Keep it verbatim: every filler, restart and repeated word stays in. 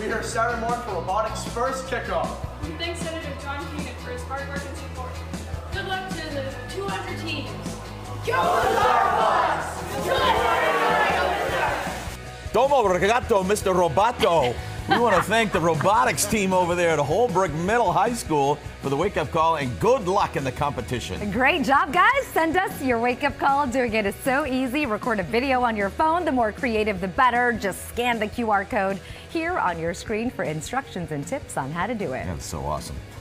be here Saturday morning for robotics first kickoff. And thanks Senator John Keenan for his hard work and support. Good luck to the two hundred teams. Go robots! Domo Regato, Mister Roboto. We want to thank the robotics team over there at Holbrook Middle-High School for the wake-up call, and good luck in the competition. Great job, guys. Send us your wake-up call. Doing it is so easy. Record a video on your phone. The more creative, the better. Just scan the Q R code here on your screen for instructions and tips on how to do it. That's so awesome.